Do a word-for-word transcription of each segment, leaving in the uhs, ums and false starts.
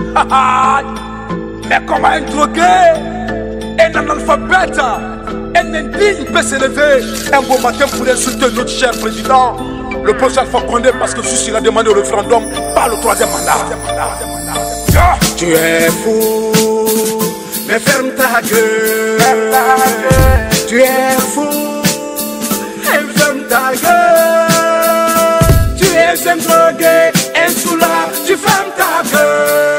Mais comment un drogué, un analphabète, un indigne peut s'élever un beau matin pour insulter notre cher président, le prochain Alpha Condé, parce que celui-ci a demandé au référendum par le troisième mandat. Tu es fou, mais ferme ta gueule. Tu es fou, et ferme ta gueule. Tu es un drogué, un soulard, tu fermes ta gueule.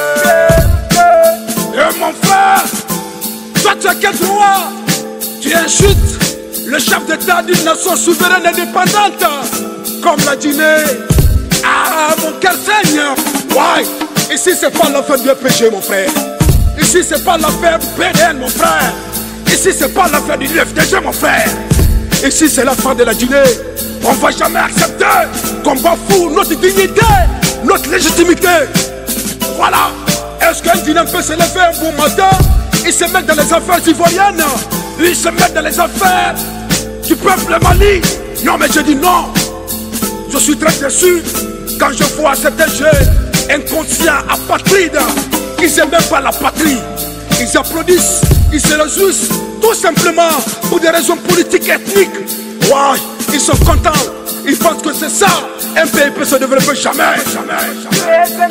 Et mon frère, toi tu as quel droit? Tu insultes le chef d'État d'une nation souveraine indépendante, comme la Guinée. Ah, mon cœur saigne. Ouais, ici c'est pas l'affaire du péché, mon frère. Ici c'est pas l'affaire du P D N, mon frère. Ici c'est pas l'affaire du U F D G, mon frère. Ici c'est l'affaire de la Guinée. On va jamais accepter qu'on bafoue notre dignité, notre légitimité. Voilà. Est-ce qu'un Guinéen peut se lever un bon matin? Il se met dans les affaires ivoiriennes. Il se met dans les affaires du peuple mali. Non mais je dis non. Je suis très déçu quand je vois certains jeunes inconscients, apatrides, qui n'aiment même pas la patrie. Ils applaudissent, ils se réjouissent, tout simplement pour des raisons politiques, ethniques. Ouais, ils sont contents, ils pensent que c'est ça. Un pays peut se développer jamais, jamais, jamais.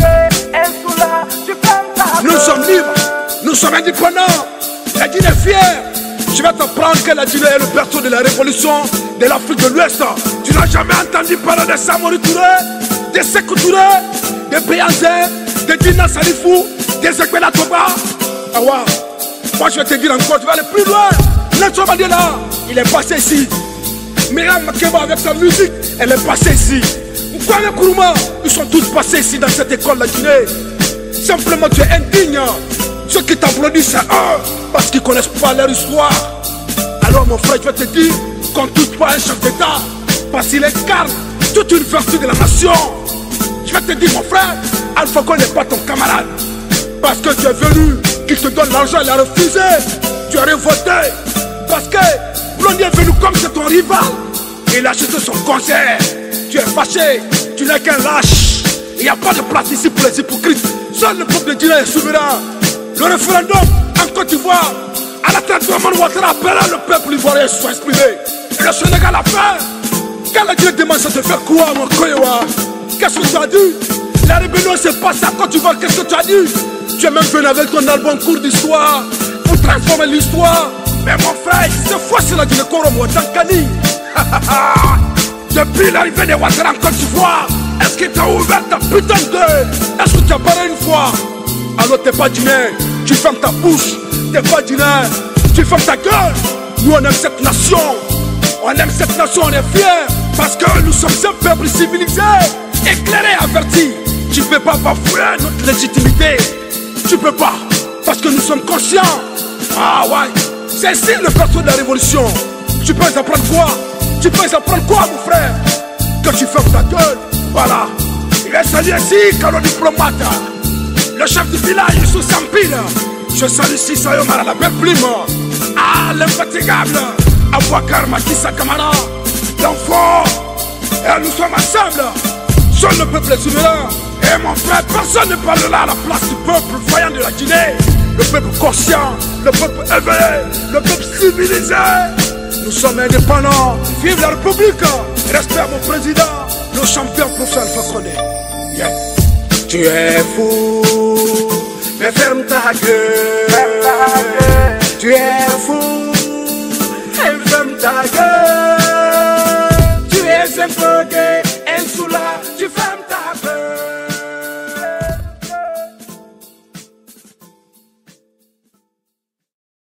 Nous sommes libres, nous sommes indépendants. La Guinée est fière. Je vais t'apprendre que la Guinée est le berceau de la révolution de l'Afrique de l'Ouest. Tu n'as jamais entendu parler de Samori Touré, de Sékou Touré, de Béazé, de Dina Salifou, de Zekwela Toba. Ah ouais. Moi je vais te dire encore, tu vas aller plus loin. Nelson Mandela, il est passé ici. Myriam Makeba avec sa musique, elle est passée ici. Kwame Nkrumah, ils sont tous passés ici dans cette école de la Guinée. Simplement tu es indigne. Ceux qui t'applaudissent c'est eux, parce qu'ils ne connaissent pas leur histoire. Alors mon frère, je vais te dire qu'on ne touche pas un chef d'État, parce qu'il incarne toute une vertu de la nation. Je vais te dire mon frère, Alpha Condé n'est pas ton camarade. Parce que tu es venu, qu'il te donne l'argent, il a refusé. Tu as révolté. Parce que Blondie est venu comme c'est ton rival. Il a acheté son concert. Tu es fâché, tu n'es qu'un lâche. Il n'y a pas de place ici pour les hypocrites. Seul le peuple de Guinée est souverain. Le référendum en Côte d'Ivoire, à la tête de Mamadou Ouattara, appela le peuple ivoirien soit exprimé. Et le Sénégal a fait. Quand la Guinée demande ça te fait quoi, mon Koyewa? Qu'est-ce que tu as dit? La rébellion s'est passée à Côte d'Ivoire, qu'est-ce que tu as dit? Tu es même venu avec ton album cours d'histoire pour transformer l'histoire. Mais mon frère, cette fois c'est la Guinée-Congo, Dankani. Depuis l'arrivée de Ouattara en Côte d'Ivoire, est-ce que tu as ouvert ta putain de gueule? Est-ce que tu as parlé une fois? Alors t'es pas Guinéen, tu fermes ta bouche. T'es pas Guinéen, tu fermes ta gueule. Nous on aime cette nation. On aime cette nation, on est fiers. Parce que nous sommes un peuple civilisé, éclairé, averti. Tu peux pas bafouer notre légitimité. Tu peux pas, parce que nous sommes conscients. Ah ouais, c'est ici le berceau de la révolution. Tu peux apprendre quoi? Tu peux apprendre quoi mon frère? Que tu fermes ta gueule. Voilà. Il est salué ici quand le diplomate, le chef du village sous Sampine. Je salue ici Sayomara, la belle plume. Ah, l'infatigable Abouakar Makissa Kamara, l'enfant. Et nous sommes ensemble. Seul le peuple est souverain. Et mon frère, personne ne parlera à la place du peuple voyant de la Guinée. Le peuple conscient, le peuple éveillé, le peuple civilisé. Nous sommes indépendants. Vive la République. Respect à mon président, le champion professeur Alpha Condé. Yeah. Tu es fou, mais ferme ta gueule. Tu es fou, et ferme ta gueule. Tu es un drogué.